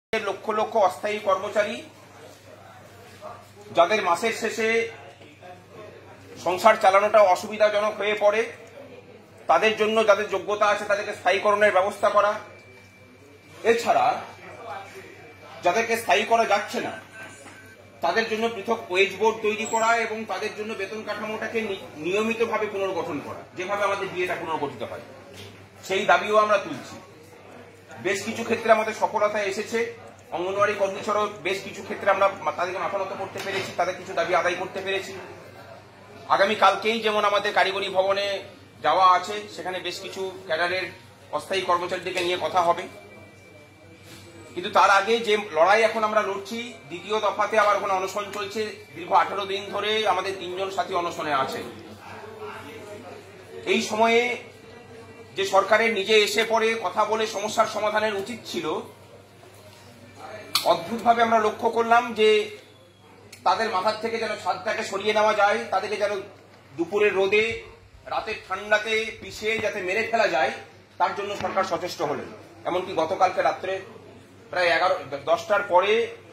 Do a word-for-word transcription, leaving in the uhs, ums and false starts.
লক্ষ লক্ষ অস্থায়ী কর্মচারী যাদের মাসের শেষে সংসার চালানোটা অসুবিধাজনক হয়ে পড়ে, তাদের জন্য যাদের যোগ্যতা আছে তাদেরকে স্থায়ীকরণের ব্যবস্থা করা, এছাড়া যাদেরকে স্থায়ী করা যাচ্ছে না তাদের জন্য পৃথক ওয়েজ বোর্ড তৈরি করা এবং তাদের জন্য বেতন কাঠামোটাকে নিয়মিতভাবে পুনর্গঠন করা, যেভাবে আমাদের বিয়েটা পুনর্গঠিত হয়, সেই দাবিও আমরা তুলছি। বেশ কিছু ক্ষেত্রে আমাদের সফলতা এসেছে। অঙ্গনওয়াড়ি কর্মী ছাড়াও বেশ কিছু ক্ষেত্রে আমরা তাদেরকে মাথা নত করতে পেরেছি, তাদের কিছু দাবি আদায় করতে পেরেছি। আগামী কালকেই যেমন আমাদের কারিগরি ভবনে যাওয়া আছে, সেখানে বেশ কিছু ক্যাডারের অস্থায়ী কর্মচারীদেরকে নিয়ে কথা হবে। কিন্তু তার আগে যে লড়াই এখন আমরা লড়ছি, দ্বিতীয় দফাতে আবার ওখানে অনশন চলছে। দীর্ঘ আঠারো দিন ধরে আমাদের তিনজন সাথী অনশনে আছে। এই সময়ে যে সরকারের নিজে এসে পড়ে কথা বলে সমস্যার সমাধানের উচিত ছিল, অদ্ভুতভাবে আমরা লক্ষ্য করলাম যে তাদের মাথার থেকে যেন ছাদটাকে সরিয়ে নেওয়া যায়, তাদেরকে যেন দুপুরের রোদে রাতের ঠান্ডাতে পিষে যাতে মেরে ফেলা যায় তার জন্য সরকার সচেষ্ট হলেন। এমনকি গতকালকে রাত্রে প্রায় এগারো দশটার পরে